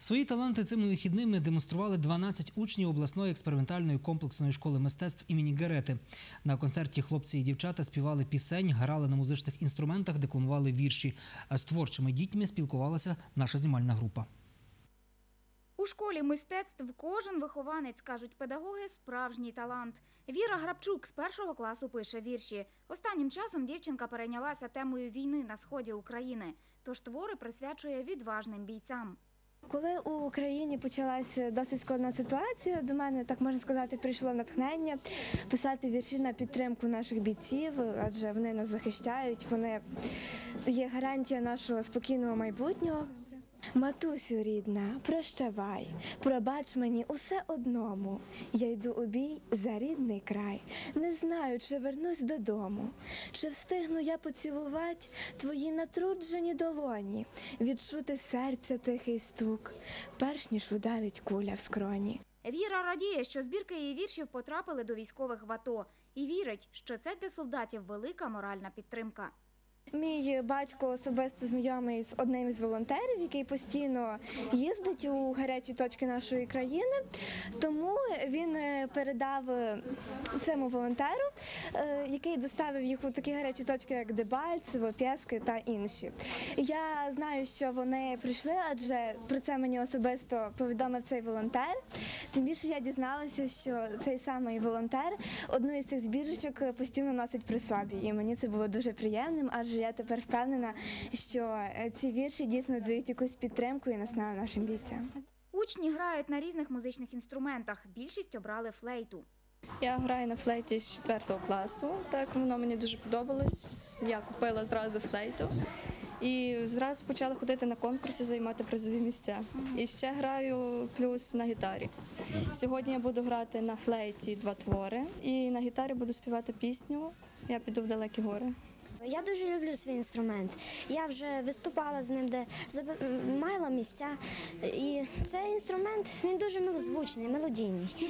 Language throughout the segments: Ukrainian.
Свої таланти цими вихідними демонстрували 12 учнів обласної експериментальної комплексної школи мистецтв імені Герети. На концерті хлопці і дівчата співали пісень, грали на музичних інструментах, декламували вірші. А з творчими дітьми спілкувалася наша знімальна група. У школі мистецтв кожен вихованець, кажуть педагоги, справжній талант. Віра Грабчук з першого класу пише вірші. Останнім часом дівчинка перейнялася темою війни на сході України, тож твори присвячує відважним бійцям. Коли у Україні почалася досить складна ситуація, до мене, так можна сказати, прийшло натхнення писати вірші на підтримку наших бійців, адже вони нас захищають, вони є гарантія нашого спокійного майбутнього. Матусю рідна, прощавай, пробач мені усе одному. Я йду у бій за рідний край, не знаю, чи вернусь додому. Чи встигну я поцілувати твої натруджені долоні, відчути серця тихий стук, перш ніж ударить куля в скроні. Віра радіє, що збірки її віршів потрапили до військових в АТО і вірить, що це для солдатів велика моральна підтримка. Мій батько особисто знайомий з одним із волонтерів, який постійно їздить у гарячі точки нашої країни, тому він передав цьому волонтеру, який доставив їх у такі гарячі точки, як Дебальцево, Пєски та інші. Я знаю, що вони прийшли, адже про це мені особисто повідомив цей волонтер. Тим більше я дізналася, що цей самий волонтер одну із цих збірочок постійно носить при собі. І мені це було дуже приємним, адже я тепер впевнена, що ці вірші дійсно дають якусь підтримку і наснагу нашим бійцям. Учні грають на різних музичних інструментах, більшість обрали флейту. Я граю на флейті з 4 класу, так воно мені дуже подобалось. Я купила зразу флейту і зразу почала ходити на конкурси, займати призові місця. І ще граю плюс на гітарі. Сьогодні я буду грати на флейті 2 твори і на гітарі буду співати пісню «Я піду в далекі гори». Я дуже люблю свій інструмент. Я вже виступала з ним, де мала місця. І цей інструмент, він дуже милозвучний, мелодійний.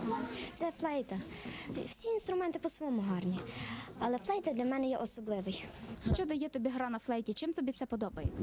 Це флейта. Всі інструменти по-своєму гарні, але флейта для мене є особливий. Що дає тобі гра на флейті? Чим тобі це подобається?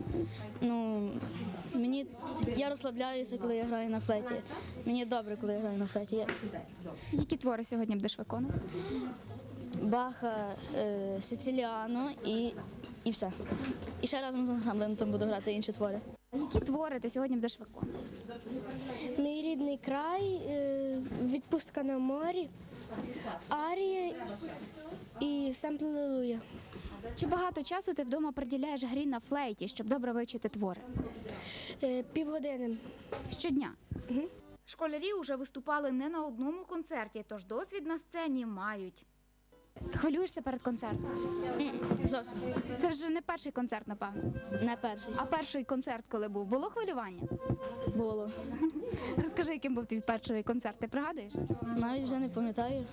Я розслабляюся, коли я граю на флейті. Мені добре, коли я граю на флейті. Які твори сьогодні будеш виконувати? Баха, Сициліано і все. І ще разом з ансамблем там буду грати інші твори. Які твори ти сьогодні будеш виконувати? Мій рідний край, відпустка на морі, арія і семпл Алілуя. Чи багато часу ти вдома приділяєш грі на флейті, щоб добре вивчити твори? Півгодини. Щодня? Школярі вже виступали не на одному концерті, тож досвід на сцені мають. Хвилюєшся перед концертом? Зовсім. Це вже не перший концерт, напевно. Не перший. А перший концерт, коли був, було хвилювання? Було. Розкажи, яким був твій перший концерт, ти пригадуєш? Навіть вже не пам'ятаю.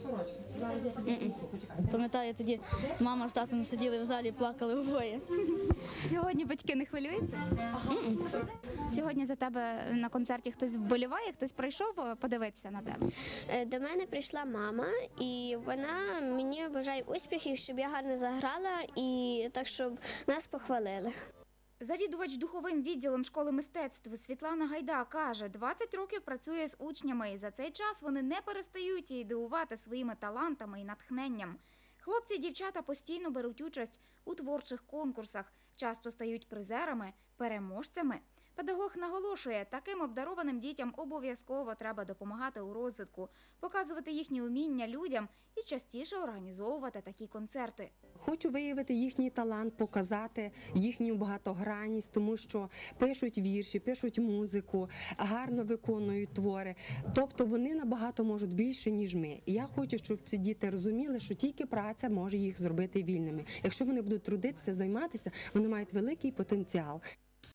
Пам'ятаю, тоді мама з татом сиділи в залі, плакали обоє. Сьогодні батьки не хвилюються? Сьогодні за тебе на концерті хтось вболіває, хтось прийшов подивитися на тебе? До мене прийшла мама, і вона мені бажає успіхів, щоб я гарно заграла і так, щоб нас похвалили. Завідувач духовим відділом школи мистецтв Світлана Гайда каже, 20 років працює з учнями, і за цей час вони не перестають її дивувати своїми талантами і натхненням. Хлопці і дівчата постійно беруть участь у творчих конкурсах, часто стають призерами, переможцями. Педагог наголошує, таким обдарованим дітям обов'язково треба допомагати у розвитку, показувати їхні уміння людям і частіше організовувати такі концерти. Хочу виявити їхній талант, показати їхню багатогранність, тому що пишуть вірші, пишуть музику, гарно виконують твори. Тобто вони набагато можуть більше, ніж ми. І я хочу, щоб ці діти розуміли, що тільки праця може їх зробити вільними. Якщо вони будуть трудитися, займатися, вони мають великий потенціал.